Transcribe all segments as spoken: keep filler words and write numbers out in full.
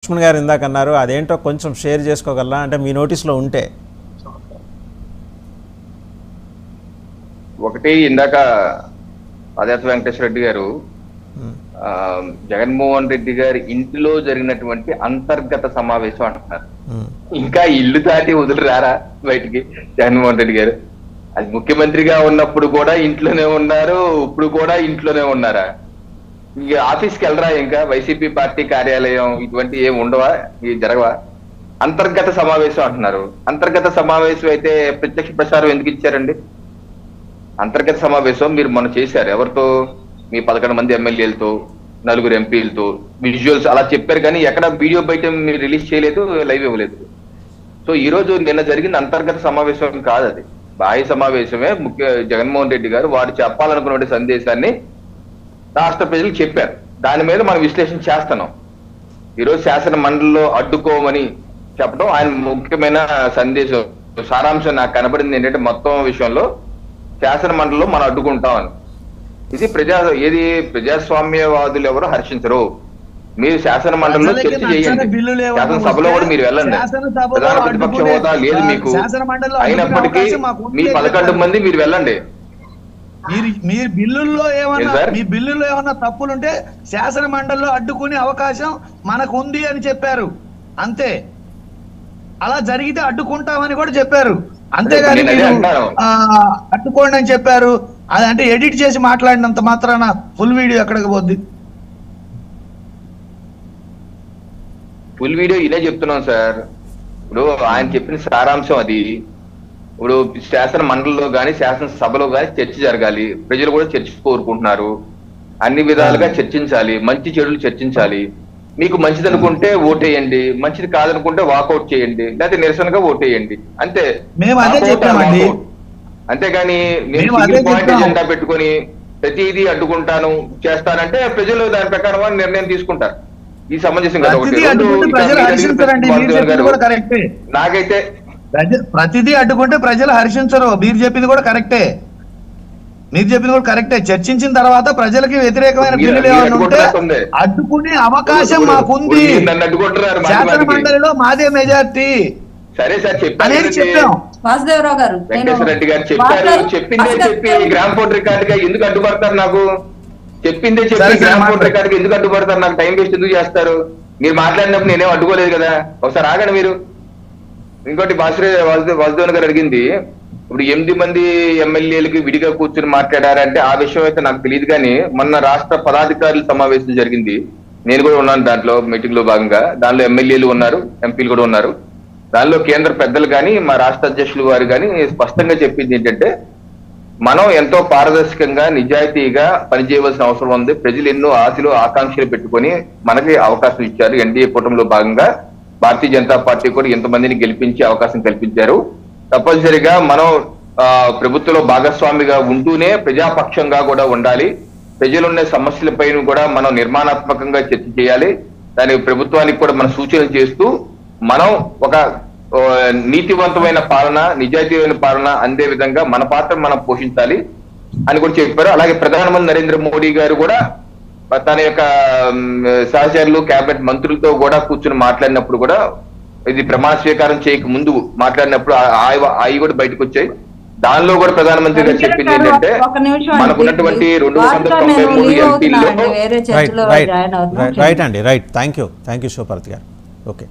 లక్ష్మణ్ గారు ఇందాక అన్నారు, అదేంటో కొంచెం షేర్ చేసుకోగలరా అంటే మీ నోటీస్లో ఉంటే? ఒకటి, ఇందాక ఆదిత్య వెంకటేశ్వర రెడ్డి గారు జగన్మోహన్ రెడ్డి గారి ఇంటిలో జరిగినటువంటి అంతర్గత సమావేశం అంటున్నారు. ఇంకా ఇల్లు దాటి వదిలి రారా బయటికి జగన్మోహన్ రెడ్డి గారు? అది ముఖ్యమంత్రిగా ఉన్నప్పుడు కూడా ఇంట్లోనే ఉన్నారు, ఇప్పుడు కూడా ఇంట్లోనే ఉన్నారా? ఇక ఆఫీస్కి వెళ్ళరా? ఇంకా వైసీపీ పార్టీ కార్యాలయం ఇటువంటి ఏం ఉండవా? ఇవి జరగవా? అంతర్గత సమావేశం అంటున్నారు. అంతర్గత సమావేశం అయితే ప్రత్యక్ష ప్రసారం ఎందుకు ఇచ్చారండి? అంతర్గత సమావేశం మీరు మొన్న చేశారు. ఎవరితో? మీ పదకొండు మంది ఎమ్మెల్యేలతో, నలుగురు ఎంపీలతో విజువల్స్ అలా చెప్పారు, కానీ ఎక్కడ వీడియో బయట మీరు రిలీజ్ చేయలేదు, లైవ్ ఇవ్వలేదు. సో ఈ రోజు నిన్న జరిగిన అంతర్గత సమావేశం కాదు, అది బాహ్య సమావేశమే. ముఖ్య జగన్మోహన్ రెడ్డి గారు వారు చెప్పాలనుకున్న సందేశాన్ని రాష్ట్ర ప్రజలకు చెప్పారు. దాని మీద మనం విశ్లేషణ చేస్తున్నాం. ఈరోజు శాసన మండలిలో అడ్డుకోమని చెప్పడం ఆయన ముఖ్యమైన సందేశం. సారాంశం నాకు కనబడింది ఏంటంటే, మొత్తం విషయంలో శాసన మండలిలో మనం అడ్డుకుంటామని. ఇది ప్రజా ఏది ప్రజాస్వామ్యవాదులు ఎవరు హర్షించరు. మీరు శాసన మండలిలో చర్చ చేయండి, శాసనసభలో కూడా మీరు వెళ్ళండి. ప్రధాన ప్రతిపక్ష హోదా లేదు మీకు, అయినప్పటికీ మీ పదకొండు మంది మీరు వెళ్ళండి. మీరు మీ బిల్లుల్లో ఏమన్నా మీ బిల్లుల్లో ఏమన్నా తప్పులుంటే శాసన మండలిలో అడ్డుకునే అవకాశం మనకు ఉంది అని చెప్పారు, అంతే. అలా జరిగితే అడ్డుకుంటామని కూడా చెప్పారు, అంతేగాని అడ్డుకోండి అని చెప్పారు. అదంటే ఎడిట్ చేసి మాట్లాడినంత మాత్రాన ఫుల్ వీడియో ఎక్కడికి పోద్ది? ఫుల్ వీడియో ఇదే చెప్తున్నాం సార్. ఇప్పుడు ఆయన చెప్పిన సారాంశం అది. ఇప్పుడు శాసన మండలిలో కానీ శాసనసభలో కానీ చర్చ జరగాలి, ప్రజలు కూడా చర్చ కోరుకుంటున్నారు. అన్ని విధాలుగా చర్చించాలి, మంచి చెడులు చర్చించాలి. మీకు మంచిది అనుకుంటే ఓటేయండి, మంచిది కాదనుకుంటే వాకౌట్ చేయండి, లేకపోతే నిరసనగా ఓటేయండి, అంతే. మేము అదే చెప్పామండి. అంతేగాని నేను పాయింట్ ఎజెండా పెట్టుకొని ప్రతిదీ అడ్డుకుంటాను చేస్తానంటే ప్రజలు దాని ప్రకారం నిర్ణయం తీసుకుంటారు. ఈ సమంజసం కదా. నాకైతే ప్రతిదీ అడ్డుకుంటే ప్రజలు హర్షించరు. మీరు చెప్పింది కూడా కరెక్టే, మీరు చెప్పింది కూడా కరెక్టే. చర్చించిన తర్వాత ప్రజలకి వ్యతిరేకమైన బిల్లులు ఏమైనా ఉంటే అడ్డుకునే అవకాశం మాకుంది. శాసన మండలిలో మాదే మెజార్టీ. సరే సార్, చెప్పాను. వాసుదేవరావు గారు, వెంకటేశ్వర రెడ్డి గారు చెప్పారు, చెప్పిందే చెప్పి గ్రామ్ ఫోన్ రికార్డుగా ఎందుకు అడ్డుపడతారు? నాకు చెప్పిందే చెప్పి గ్రామ్ ఫోన్ రికార్డుగా ఎందుకు అడ్డుపడతారు? నాకు టైం వేస్ట్ ఎందుకు చేస్తారు? మీరు మాట్లాడినప్పుడు నేనేం అడ్డుకోలేదు కదా. ఒకసారి ఆగండి మీరు. ఇంకోటి వాసుదేవ్ వాసుదేవన్ గారు అడిగింది, ఇప్పుడు ఎనిమిది మంది ఎమ్మెల్యేలకి విడిగా కూర్చొని మాట్లాడారంటే ఆ విషయం అయితే నాకు తెలియదు. కానీ మొన్న రాష్ట్ర పదాధికారుల సమావేశం జరిగింది, నేను కూడా ఉన్నాను దాంట్లో, మీటింగ్ లో భాగంగా. దానిలో ఎమ్మెల్యేలు ఉన్నారు, ఎంపీలు కూడా ఉన్నారు. దానిలో కేంద్ర పెద్దలు కానీ మా రాష్ట్ర అధ్యక్షులు వారు కానీ స్పష్టంగా చెప్పింది ఏంటంటే, మనం ఎంతో పారదర్శకంగా నిజాయితీగా పనిచేయవలసిన అవసరం ఉంది. ప్రజలు ఎన్నో ఆశలు ఆకాంక్షలు పెట్టుకొని మనకి అవకాశం ఇచ్చారు. ఎన్డీఏ కూటమిలో భాగంగా భారతీయ జనతా పార్టీ కూడా ఎంతమందిని గెలిపించే అవకాశం కల్పించారు. తప్పనిసరిగా మనం ఆ ప్రభుత్వంలో భాగస్వామిగా ఉంటూనే ప్రజాపక్షంగా కూడా ఉండాలి. ప్రజలున్న సమస్యలపైన కూడా మనం నిర్మాణాత్మకంగా చర్చ చేయాలి. దానికి ప్రభుత్వానికి కూడా మనం సూచనలు చేస్తూ మనం ఒక నీతివంతమైన పాలన, నిజాయితీమైన పాలన అందే విధంగా మన పాత్ర మనం పోషించాలి అని కూడా చెప్పారు. అలాగే ప్రధానమంత్రి నరేంద్ర మోడీ గారు కూడా తన యొక్క సహచరులు, కేబినెట్ మంత్రులతో కూడా కూర్చుని మాట్లాడినప్పుడు కూడా, ఇది ప్రమాణ స్వీకారం చేయక ముందు మాట్లాడినప్పుడు అవి కూడా బయటకు వచ్చాయి. దానిలో కూడా ప్రధానమంత్రి గారు చెప్పింది ఏంటంటే, మనకున్నటువంటి రెండు వందల తొంభై మూడు ఎంపీల్లో రైట్ అండి right thank you thank you Shivaparvathi గారు. ఓకే,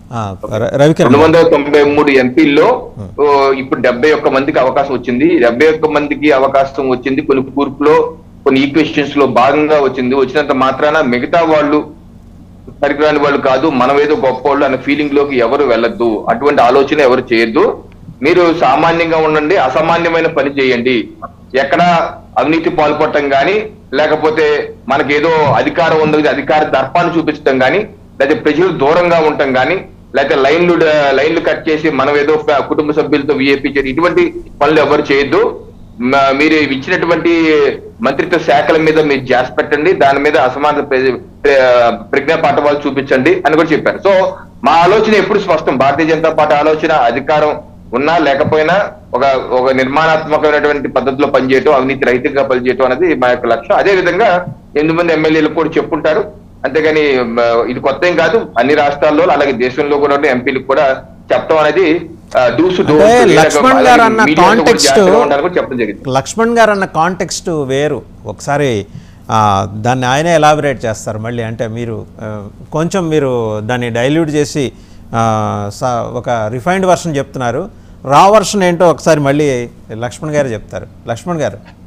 రెండు వందల తొంభై మూడు ఎంపీల్లో ఇప్పుడు డెబ్బై ఒక్క మందికి అవకాశం వచ్చింది. డెబ్బై ఒక్క మందికి అవకాశం వచ్చింది కొన్ని కూర్పులో, కొన్ని ఈక్వెషన్స్ లో భాగంగా వచ్చింది. వచ్చినంత మాత్రాన మిగతా వాళ్ళు పరికరాని వాళ్ళు కాదు, మనం ఏదో గొప్ప వాళ్ళు అనే ఫీలింగ్ లోకి ఎవరు వెళ్ళొద్దు. అటువంటి ఆలోచన ఎవరు చేయొద్దు. మీరు సామాన్యంగా ఉండండి, అసామాన్యమైన పని చేయండి. ఎక్కడ అవినీతి పాల్పడటం కానీ, లేకపోతే మనకేదో అధికారం ఉంది అధికార దర్పాన్ని చూపించడం కానీ, లేకపోతే ప్రజలు దూరంగా ఉండటం కానీ, లేకపోతే లైన్లు లైన్లు కట్ చేసి మనం ఏదో కుటుంబ సభ్యులతో విఐపీ చేసి ఇటువంటి పనులు ఎవరు చేయొద్దు. మీరు ఇచ్చినటువంటి మంత్రిత్వ శాఖల మీద మీరు జాస్ పెట్టండి, దాని మీద అసమాన ప్రజ్ఞా పాఠవాలు చూపించండి అని కూడా చెప్పారు. సో మా ఆలోచన ఎప్పుడు స్పష్టం. భారతీయ జనతా పార్టీ ఆలోచన అధికారం ఉన్నా లేకపోయినా ఒక ఒక నిర్మాణాత్మకమైనటువంటి పద్ధతిలో పనిచేయటం, అవినీతి రహితంగా పనిచేయటం అనేది మా యొక్క లక్ష్యం. అదే విధంగా ఎనిమిది మంది ఎమ్మెల్యేలు కూడా చెప్పుంటారు. అంతేగాని ఇది కొత్త ఏం కాదు. అన్ని రాష్ట్రాల్లో అలాగే దేశంలో కూడా ఎంపీలకు కూడా చెప్పడం అనేది లక్ష్మణ్ గారు అన్న కాంటెక్స్ట్ చెప్పడం జరిగింది. లక్ష్మణ్ గారు అన్న కాంటెక్స్ట్ వేరు. ఒకసారి దాన్ని ఆయనే ఎలాబరేట్ చేస్తారు మళ్ళీ. అంటే మీరు కొంచెం మీరు దాన్ని డైల్యూట్ చేసి ఒక రిఫైన్డ్ వర్షన్ చెప్తున్నారు. రా వర్షన్ ఏంటో ఒకసారి మళ్ళీ లక్ష్మణ్ గారు చెప్తారు. లక్ష్మణ్ గారు